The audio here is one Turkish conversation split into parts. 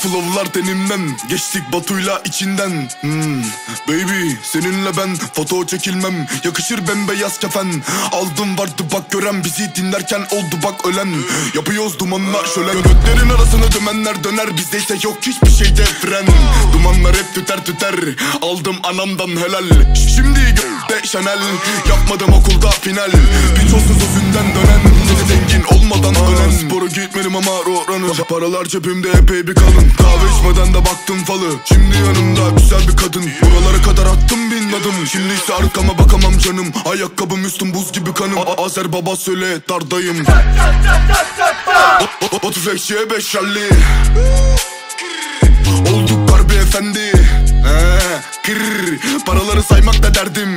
flowlar tenimden, geçtik Batu'yla içinden. Baby seninle ben foto çekilmem, yakışır bembeyaz kefen. Aldım vardı bak gören, bizi dinlerken oldu bak ölen. Yapıyoruz dumanla şölen, götlerin arasını dümenler döner. Bizde ise yok hiçbir şeyde fren. Dumanlar hep tüter tüter, aldım anamdan helal. Şimdi de Chanel, yapmadım okulda final. Piçosuz özünden dönen, seni zengin olmadan ölen. Spora gitmedim ama runner, paralar cebimde epey bir kalın. Kahve içmeden de baktım falı, şimdi yanımda güzel bir kadın. Buralara kadar attım bin adım, şimdi ise arkama bakamam canım. Ayakkabım üstüm buz gibi kanım. Azer baba söyle dardayım. Batu Flex'e 5 rally, olduk harbi efendi. Paraları saymak da derdim.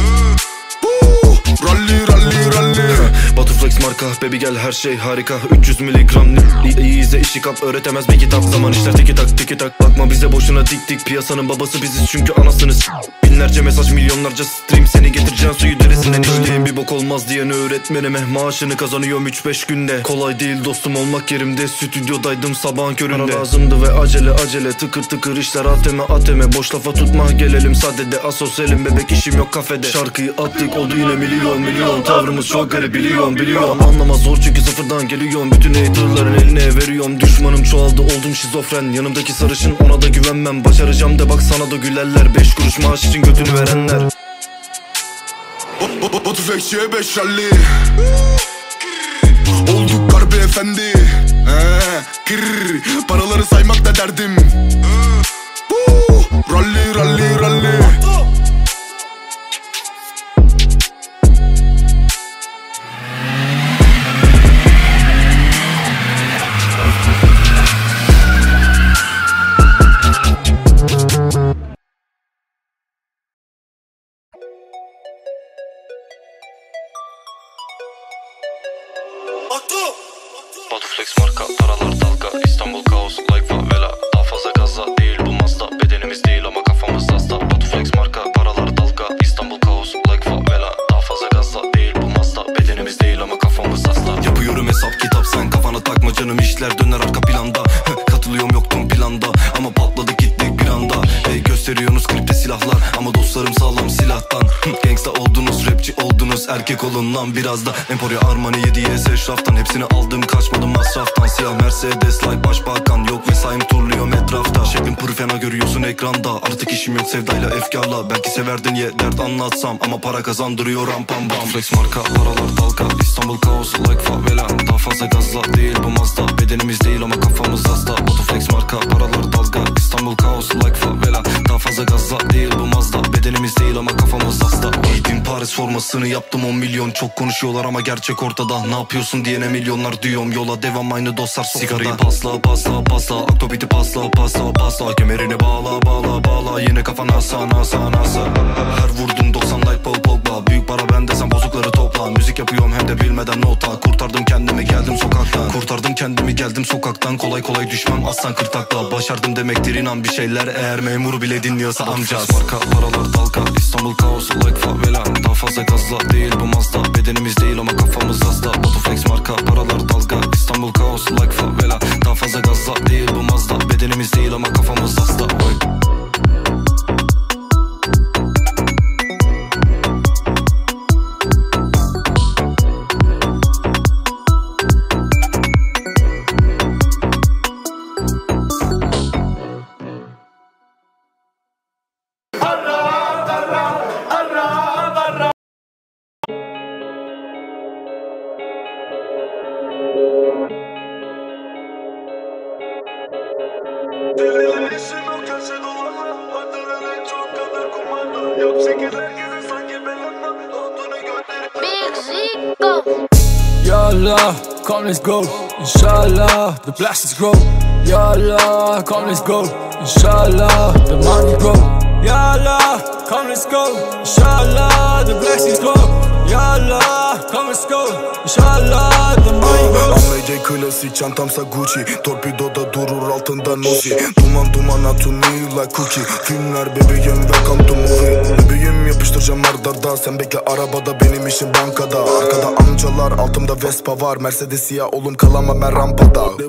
Rally rally rally. Batu Flex marka, baby gel her şey harika. 300 miligram iyi izle, işi kap, öğretemez bir kitap. Zaman işler tiki tak tiki tak, bakma bize boşuna dik dik. Piyasanın babası biziz çünkü anasınız. Binlerce mesaj, milyonlarca stream, seni getireceğim suyu deresinden içtiğim. Bir bok olmaz diyen öğretmenime, maaşını kazanıyorum 3-5 günde. Kolay değil dostum olmak yerimde, stüdyodaydım sabahın köründe. Para lazımdı ve acele acele, tıkır tıkır işler ateme ateme. Boş lafa tutma gelelim sadede, asosyalim bebek, işim yok kafede. Şarkıyı attık oldu yine milyon milyon, tavrımız çok garip biliyorum. Anlamaz zor çünkü sıfırdan geliyorum, bütün haterların eline veriyorum. Düşmanım çoğaldı oldum şizofren, yanımdaki sarışın ona da güvenmem. Başaracağım de bak sana da gülerler, 5 kuruş maaş için götünü verenler. Batu Flex'e 5 rally, olduk harbi efendi. Paraları saymak da derdim. Rally rally rally. Batu Flex marka, paralar dalga, İstanbul kaos like favela. Daha fazla gazla değil bu Mazda, bedenimiz değil ama kafamız hasta. Batu Flex marka, paralar dalga, İstanbul kaos like favela. Daha fazla gazla değil bu Mazda, bedenimiz değil ama kafamız hasta. Yapıyorum hesap kitap, sen kafana takma canım, işler döner arka planda. Katılıyorum yoktum planda ama patladık gittik bir anda. Gösteriyorsunuz klipte silahlar ama dostlarım sağlam silahtan. Gangsta oldunuz, rapçi oldunuz, erkek olun lan biraz da. Emporio Armani 7'ye eşraftan, hepsini aldım kaçmadım masraftan. Siyah Mercedes like başbakan, yok mesaim turluyorum etrafta. Şeklim pır fena görüyorsun ekranda, artık işim yok sevdayla efkarla. Belki severdin ye dert anlatsam ama para kazandırıyor rampam bam. Flex marka, paralar dalga, İstanbul kaos like favela. Daha fazla gazla değil bu Mazda, bedenimiz değil ama kafamız hasta. Batu Flex marka, paralar dalga, İstanbul kaos like favela. Daha fazla gazla değil bu Mazda, bedenimiz değil ama kafamız hasta. Giydim Paris formasını, yaptım 10 milyon. Çok konuşuyorlar ama gerçek ortada. Ne yapıyorsun diyene milyonlar diyorum, yola devam aynı dostlar sofrada. Sigarayı pasla pasla pasla, aktobiti pasla pasla pasla. Kemerini bağla bağla bağla, yine kafan asa nasa nasa. Her vurdum 90 like Paul Pogba, büyük para bende sen bozukları topla. Müzik yapıyorum hem de bilmeden nota, kurtardım kendimi geldim sokaktan. Kurtardım kendimi geldim sokaktan, kolay kolay düşmem aslan kırtakla. Başardım demektir inan bir şeyler, eğer memur bile dinliyorsa amcaz. Marka, paralar dalga, İstanbul kaos like favela. Daha fazla gazla değil bu Mazda, bedenimiz değil ama kafamız hasta. Batu Flex marka, paralar dalga, İstanbul kaos like favela. Daha fazla gazla değil bu Mazda, bedenimiz değil ama kafamız hasta. Ya Allah, come let's go. Inshallah, the blessings grow. Ya Allah, come let's go. Inshallah, the money grow. Ya Allah, come let's go. Inshallah, the blessings grow. Ya Allah, come let's go. Inshallah, the money grow. AMC klasik, çantamsa Gucci. Torpidoda durur altında Nozi. Duman duman atun me like cookie. Filmler bebeğim, welcome to movie. Bebeğim yapıştıracağım ardarda, sen bekle arabada, benim işim bankada. Arkada amcalar, altımda Vespa var. Mercedes siyah oğlum, kalamam ben rampada.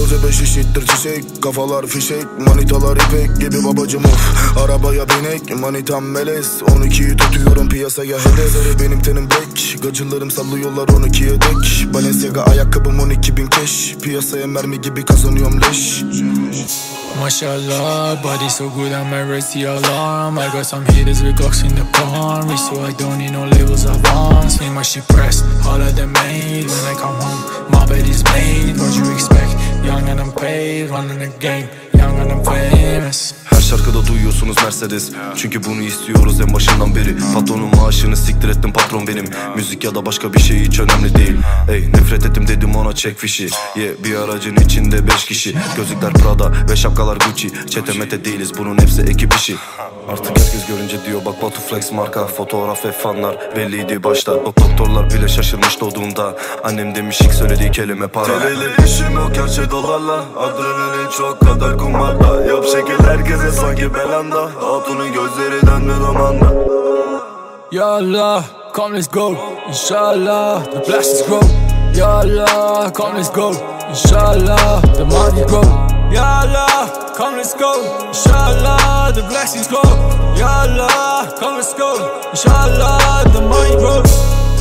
koca 5 eşittir çiçek. Kafalar fişek, manitalar ipek gibi babacım of. Arabaya binek, manitam melez. 12'yi tutuyorum piyasaya hedef. Benim tenim black, gacılarım sallıyorlar 12'ye dek. Balenciaga ayakkabım 12.000 keş. Piyasaya mermi gibi kazanıyorum leş. Mashallah, body so good I might raise the alarm. I got some hitters with Glocks in the palm. Rich so I don't need no labels advance. Need my shit pressed, all of them made. When I come home, my bed is made. What you expect? Young and I'm paid, running the game. Young and I'm famous. Her şarkıda duyuyorsunuz Mercedes. Çünkü bunu istiyoruz en başından beri. Patronun maaşını siktir ettim, patron benim. Müzik ya da başka bir şey hiç önemli değil. Ey nefret ettim dedim ona çek fişi. Bir aracın içinde 5 kişi. Gözlükler Prada ve şapkalar Gucci. Çetemete değiliz, bunun hepsi ekip işi. Artık herkes görünce diyor bak Batu Flex marka. Fotoğraf ve fanlar belliydi başta. O doktorlar bile şaşırmış doğduğunda. Annem demiş ilk söylediği kelime para. Teleli işim o gerçek dolarla. Adrenalin çok kadar kumarda. Yap şekil herkese sanki belanda. Hatunun gözleri döndü damanda. Ya Allah, come let's go. Inshallah, the blessings grow. Ya Allah, come let's go. Inshallah, the money grow. Ya Allah, come let's go. Inshallah, the blessings grow. Ya Allah, come let's go. Inshallah, the money grows.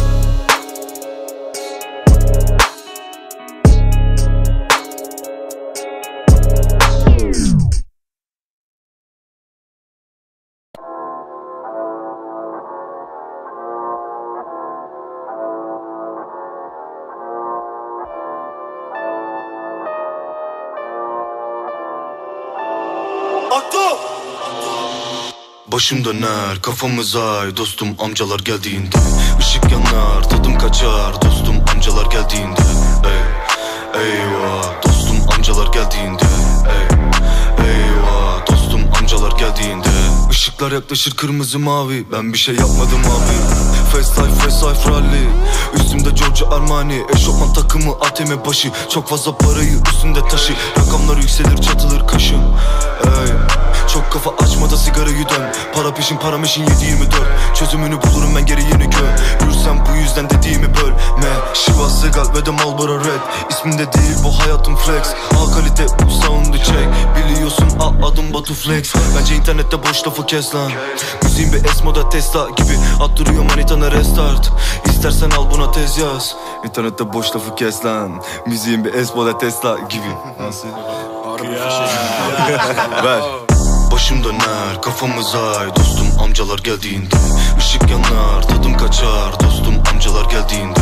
Başım döner, kafamız ay dostum amcalar geldiğinde. Işık yanar, tadım kaçar dostum amcalar geldiğinde. Eyvah dostum amcalar geldiğinde. Eyvah dostum amcalar geldiğinde. Işıklar yaklaşır kırmızı mavi. Ben bir şey yapmadım abi. Fast life rally. Üstümde Giorgio Armani. Eşofman takımı ATM başı. Çok fazla parayı üstünde taşı. Rakamlar yükselir çatılır kaşım. Çok kafa açma da sigarayı dön. Para peşin param işin 7-24. Çözümünü bulurum ben geri yeni gör. Yürürsem bu yüzden dediğimi bölme. Shiva Segal ve de Marlboro Red. İsmimde değil bu hayatım flex. A kalite bu sound'u çek. Biliyorsun adım Batu Flex. Bence internette boş lafı kes lan. Müziğin bir S-moda Tesla gibi. Attırıyor manitana restart. İstersen al buna tez yaz. İnternette boş lafı kes lan. Müziğin bir S-moda Tesla gibi. Nasıl? Ver. Başım döner, kafamız ay dostum amcalar geldiğinde. Işık yanar, tadım kaçar dostum amcalar geldiğinde.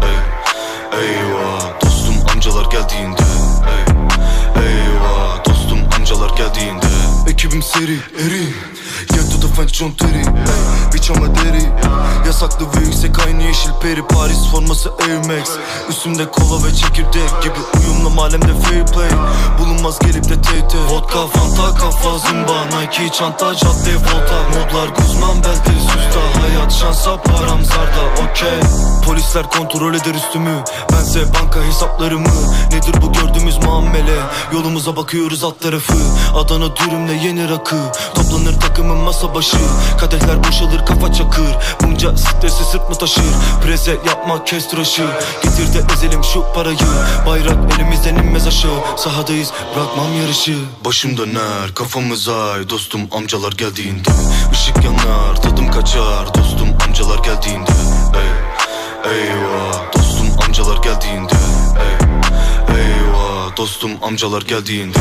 Eyvah dostum amcalar geldiğinde. Eyvah dostum amcalar geldiğinde. Ekibim seri, eri. Get to the French John Terry. Bitch ama deri. Yasaklı ve yüksek aynı yeşil peri. Paris forması Air Max. Üstümde kola ve çekirdek gibi. Uyumlu mahallemde fair play. Bulunmaz gelip de TT. Vodka, Fanta, kafa, zımba. Nike, çanta, cadde, volta. Modlar, Guzman, belte, süsta. Hayat, şansa, param, zarda, okey. Polisler kontrol eder üstümü. Bense banka hesaplarımı. Nedir bu gördüğümüz muamele? Yolumuza bakıyoruz alt tarafı. Adana dürümle yeni rakı. Toplanır takımın masa başı. Kadehler boşalır kafa çakır. Bunca stresi sırt mı taşır? Preze yapma kes tıraşı. Getir de ezelim şu parayı. Bayrak elimizden inmez aşağı. Sahadayız bırakmam yarışı. Başım döner kafamız ay dostum amcalar geldiğinde. Işık yanar tadım kaçar dostum amcalar geldiğinde. Eyvah dostum amcalar geldiğinde. Eyvah dostum amcalar geldiğinde.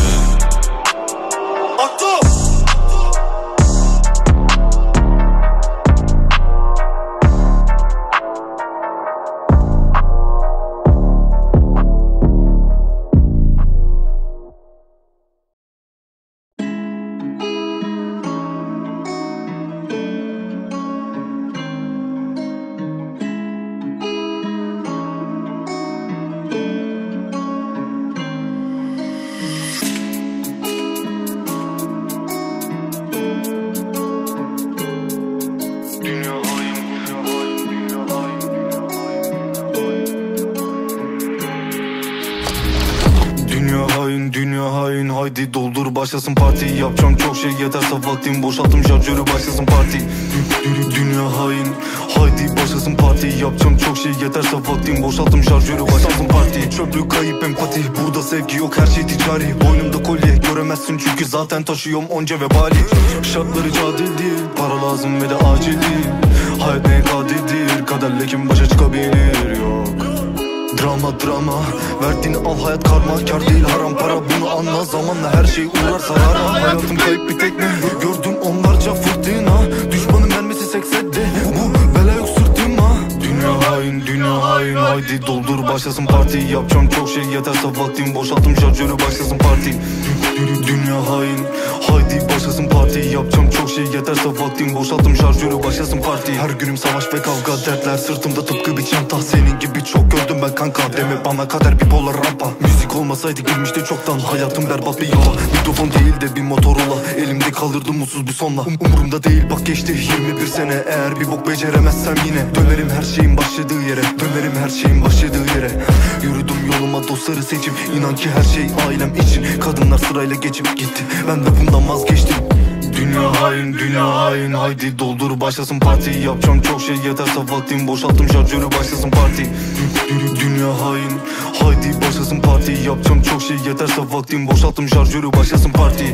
başlasın parti. Yapacağım çok şey yeterse vaktim, boşalttım şarjörü başlasın parti. Dünya hain, haydi başlasın parti. Yapacağım çok şey yeterse vaktim, boşalttım şarjörü başlasın parti. Çöplük kayıp empati, burada sevgi yok, her şey ticari. Boynumda kolye göremezsin çünkü zaten taşıyorum onca vebali. Şartları cadil değil, para lazım ve de acil değil. Hayat neye kadirdir, kaderle kim başa çıkabilir yok. Drama drama, verdiğini al, hayat karma, kar değil haram para, bunu anla. Zamanla her şey uğrar zarara. Hayatım kayıp bir tekne, gördüm onlarca fırtına. Düşmanın mermisi seksedde, bu bela yok sırtıma. Dünya hain, dünya hain, haydi doldur başlasın parti. Yapacağım çok şey yeterse vaktim, boşalttım şarjörü başlasın parti. Dünya hain, haydi başlasın parti. Yapacağım çok şey yeterse vaktim, boşalttım şarjörü başlasın parti. Her günüm savaş ve kavga, dertler sırtımda tıpkı bir çanta. Senin gibi çok gördüm ben kanka, deme bana kader bir polar rampa. Müzik olmasaydı girmişti çoktan, hayatım berbat bir yola. Mikrofon değil de bir Motorola, elimde kalırdım mutsuz bir sonla. Umurumda değil bak geçti 21 sene, eğer bir bok beceremezsem yine dönerim her şeyin başladığı yere, dönerim her şeyin başladığı yere. Yürüdüm yoluma dostları seçip, inan ki her şey ailem için. Kadınlar sırayla geçip gitti, ben de bundan vazgeçtim. Dünya hain, dünya hain, haydi doldur başlasın parti. Yapacağım çok şey yeterse vaktim, boşalttım şarjörü başlasın parti. Dünya hain, haydi başlasın parti. Yapacağım çok şey yeterse vaktim, boşalttım şarjörü başlasın parti.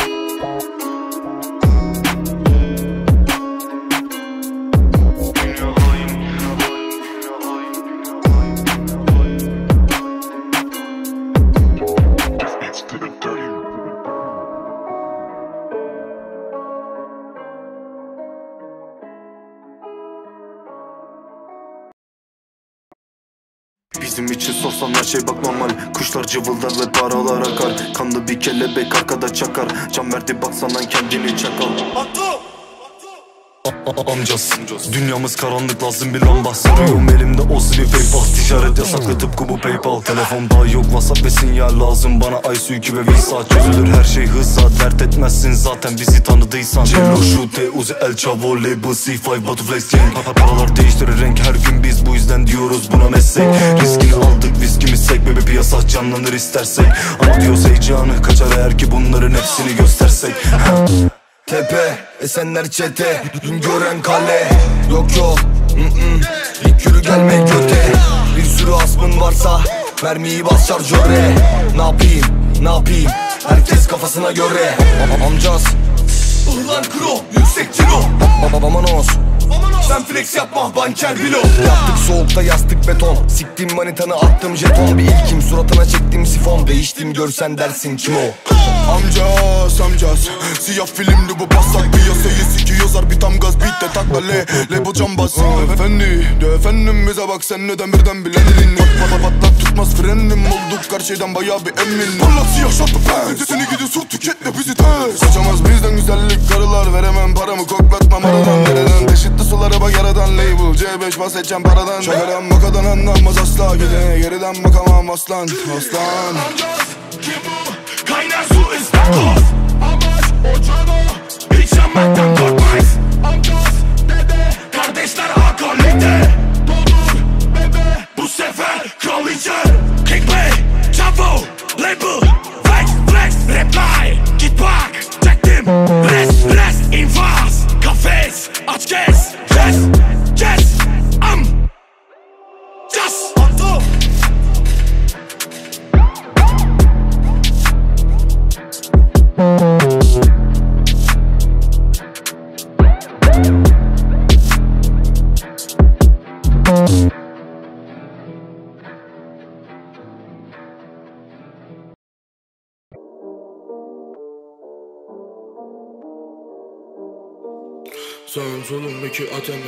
Bizim için sorsan her şey bak normal. Kuşlar cıvıldar ve paralar akar. Kanlı bir kelebek arkada çakar. Can verdi baksana kendini çakal. Amcas, dünyamız karanlık, lazım bir lamba. Sarıyorum elimde o sivri PayPal. Ticaret yasaklı tıpkı bu PayPal. Telefonda yok WhatsApp ve sinyal lazım bana. ISU ve Visa çözülür her şey hızla. Dert etmezsin zaten bizi tanıdıysan. Cello, Şute, Uzi, El Chavo, Label, C5, Butterflies Gang. Paralar değiştirir renk her gün, biz bu yüzden diyoruz buna meslek. Riskini aldık, viskimiz sek, bebe piyasa canlanır istersek. Ama diyoruz heyecanı kaçar eğer ki bunların hepsini göstersek. Tepe, esenler çete, gören kale. Yok yok, ilk yürü gelme göte. Bir sürü asmın varsa, mermiyi bas şarjöre. Ne yapayım, ne yapayım, herkes kafasına göre. Amcaz, ulan kro, yüksek ciro. Babamanos, sen flex yapma, banker bilo. Yaptık soğukta yastık beton, siktim manitanı attım jeton. Bir ilkim suratına çektim sifon, değiştim görsen dersin kim o. Amcaz, siyah filmdi bu basak. Piyasayı sikiyorlar bir tam gaz, beat de takla lebo cambaz. Efendim bize bak sen neden birden bilen elin. Patlat tutmaz frenim, olduk her şeyden bayağı bir emin. Parlat siyah şartlı pens, seni gidi sur tüketle bizi tez. Kaçamaz bizden güzellik karılar, veremem paramı koklatmam aradan. Nereden teşitli sulara bak yaradan, label C5 bahsedeceğim paradan. Şakadan makadan anlanmaz asla, gidene geriden bakamam aslan. Amcaz, kim bu? Kaynar su istakoz. Amaç ocağına, hiç yanmaktan korkmayız. Amcaz, dede, kardeşler akolite. Doldur bebe, bu sefer kraliçe. Kickplay, Chavo, label, flex, reply. Git bak, çektim, rest, infaz. Kafes, aç kes, kes, just. Sağım solum iki atemi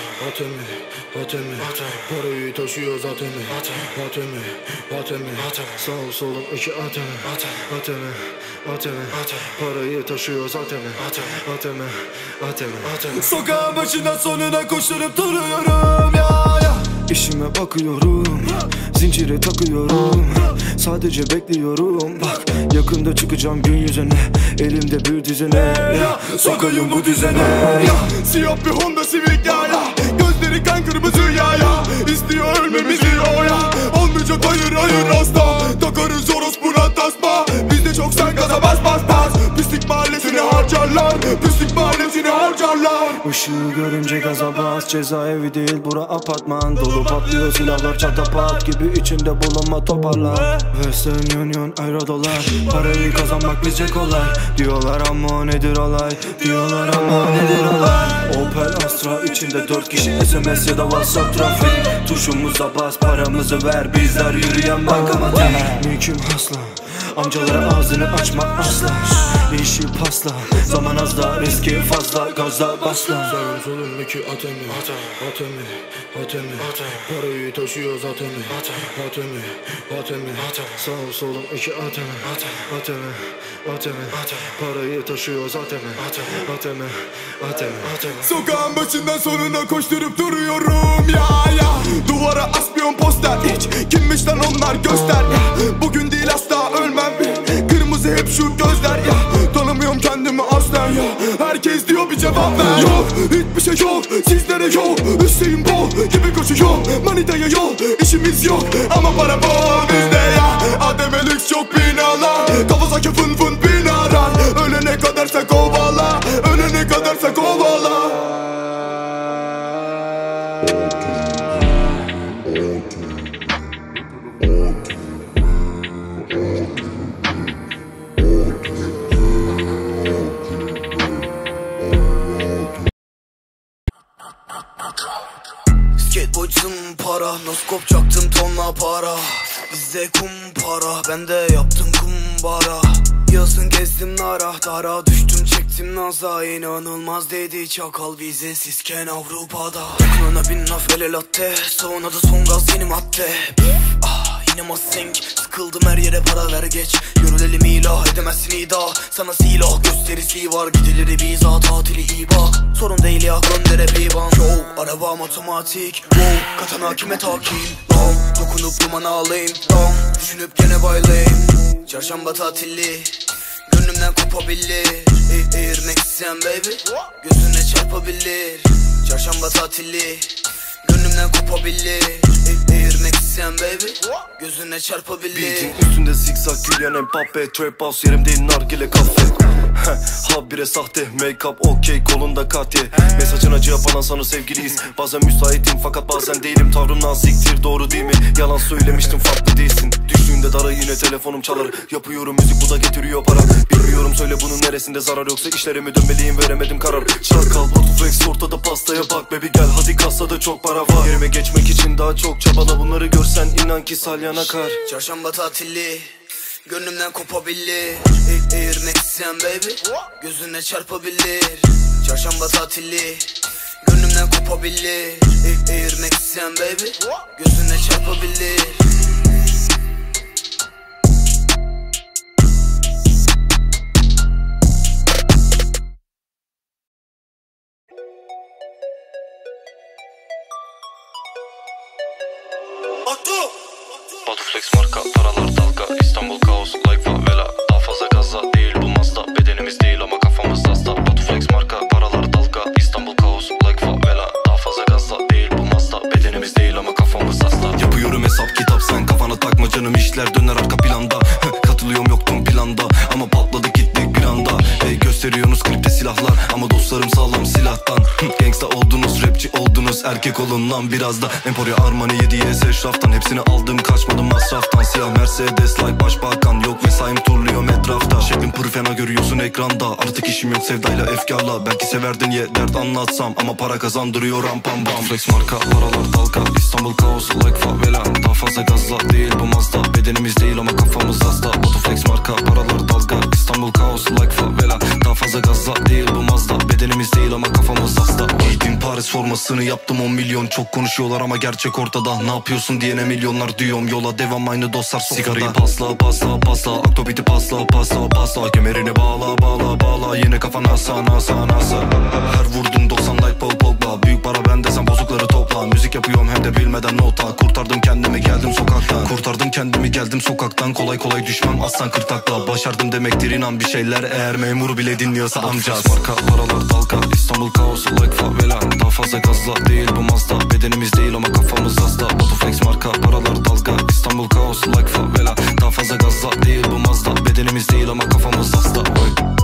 parayı taşıyor zaten atemi sağım solum iki atemi parayı taşıyor zaten atemi sokağın başından sonuna koşturup duruyorum ya. İşime bakıyorum, zincire takıyorum, sadece bekliyorum. Bak yakında çıkacağım gün yüzüne, elimde bir düzene. Sokayım bu düzene. Siyah bir Honda Civic ya. Gözleri kan kırmızı ya. İstiyor ölmemizi o ya. Olmuş olacak hayır asla. Takarız orospuna tasma. Bizde çok sen gaza bas. Pislik mahallesini harcarlar. Pislik mahallesini harcarlar. Işığı görünce gaza bas. Cezaevi değil bura apartman. Dolu patlıyor silahlar çatapat gibi, içinde bulunma toparlan. Western Union euro dolar. Parayı kazanmak bizce kolay. Diyorlar ama nedir olay? Diyorlar ama nedir olay? Opel Astra içinde 4 kişi, SMS ya da WhatsApp trafik. Tuşumuza bas, paramızı ver, bizler yürüyen bankamatik. Mülküm hasla, amcalara ağzını açma asla. İşi pasla, zaman az da riski fazla, gaza basla. Sağ solundaki atemi, parayı taşıyor zaten. Atemi, sağ solum iki atemi, parayı taşıyor zaten. Atemi. Sokağın başından sonuna koşturup duruyorum ya. Duvara asmıyorum poster, hiç kimmiş lan onlar göster ya. Bugün değil asla ölmem, kırmızı hep şu gözler ya. Tanımıyorum kendimi aslen ya. Herkes diyor bir cevap ver. Yok hiçbir şey yok, sizlere yok. Hüseyin Bol gibi koşuyor, manitaya yol. İşimiz yok ama para bol bizde ya. ADM lüks çok binalar, kafasaki fın binalar. Ölene kadarsa kovala, ölene kadarsa kovala. Skateboard'cım para, noskop çaktım tonla para. Bizde kumpara, ben de yaptım kumbara. Yazın gezdim nara, dara düştüm çektim naza. İnanılmaz dedi çakal vizesizken Avrupa'da. Dokunana bin laf ele latte, sonra da son gaz yeni madde. Yine masink, sıkıldım her yere para ver geç. Görülelim ilah edemezsin ida. Sana silah gösterisi var, gidileri biza tatili iyi bak. Sorun değil ya gönder hep iban. Yo arabam otomatik, wow katana kime takayım. Long dokunup dumanı alayım, long düşünüp gene baylayayım. Çarşamba tatili, gönlümden kopabilir. Air Max'en baby, gözüne çarpabilir. Çarşamba tatili, gönlümden kopabilir. Air Max'en baby, gözüne çarpabilir. Beat'in üstünde zigzag Kylian Mbappe. Trap house yerim değil nargile kafe. Habire sahte make-up okey kolunda katye. Mesajın acı yapan sana sevgiliyiz. Bazen müsaitim fakat bazen değilim. Tavrım naziktir doğru değil mi? Yalan söylemiştim farklı değilsin. Düştüğünde dara yine telefonum çalar. Yapıyorum müzik bu da getiriyor para. Bilmiyorum söyle bunun neresinde zarar yoksa işlerimi dönmeliyim veremedim karar. Çakal Botuflex ortada pastaya bak baby gel hadi kasada çok para var. Yerime geçmek için daha çok çabala bunları görsen inan ki salyan akar. Çarşamba tatili, gönlümden kopabilir. Air Max'en baby, gözüne çarpabilir. Çarşamba tatili, gönlümden kopabilir. Air Max'en baby, gözüne çarpabilir. Batuflex marka, paralar dalga. İstanbul kaos, like favela. Daha fazla gaza değil bu Mazda. Bedenimiz değil ama kafamız hasta. Batuflex marka, paralar dalga. İstanbul kaos, like favela. Daha fazla gaza değil bu Mazda. Bedenimiz değil ama kafamız hasta. Yapıyorum hesap kitap sen kafana takma canım işler döner arka planda. Katılıyorum yoktum planda ama patladı gittik bir anda. Gösteriyorsunuz klipte silahlar ama dostlarım sağlam silahtan. Gangsta oldunuz rapçi oldunuz erkek olun lan biraz da. Emporio Armani 7'ye eşraftan hepsini aldım kaçmadım masraftan. Siyah Mercedes like başbakan yok mesaim turluyorum etrafta. Şeklim pır fena görüyorsun ekranda artık işim yok sevdayla efkarla. Belki severdin ye dert anlatsam ama para kazandırıyor rampam bam. Flex marka paralar dalga İstanbul kaos like favela. Daha fazla gazla değil bu Mazda. Bedenimiz değil ama kafamız hasta. Batuflex marka paralar dalga İstanbul kaos like favela. Daha fazla gazla değil bu Mazda. Bedenimiz değil ama kafamız hasta. Giydim Paris formasını yaptım 10 milyon. Çok konuşuyorlar ama gerçek ortada. Ne yapıyorsun diyene milyonlar diyorum. Yola devam aynı dostlar sofrada. Sigarayı pasla Aktobiti pasla kemerini bağla yine kafana nasa. Her vurdum 90 like Paul Pogba. Büyük para bende sen bozukları topla. Müzik aşk yapıyorum hem de bilmeden nota. Kurtardım kendimi geldim sokaktan. Kurtardım kendimi geldim sokaktan. Kolay kolay düşmem aslan kırtakla. Başardım demektir inan bir şeyler, eğer memur bile dinliyorsa amcaz. Marka paralar dalga, İstanbul kaos like favela. Daha fazla gazla değil bu Mazda, bedenimiz değil ama kafamız hasta. Batu Flex marka paralar dalga, İstanbul kaos like favela. Daha fazla gazla değil bu Mazda, bedenimiz değil ama kafamız hasta.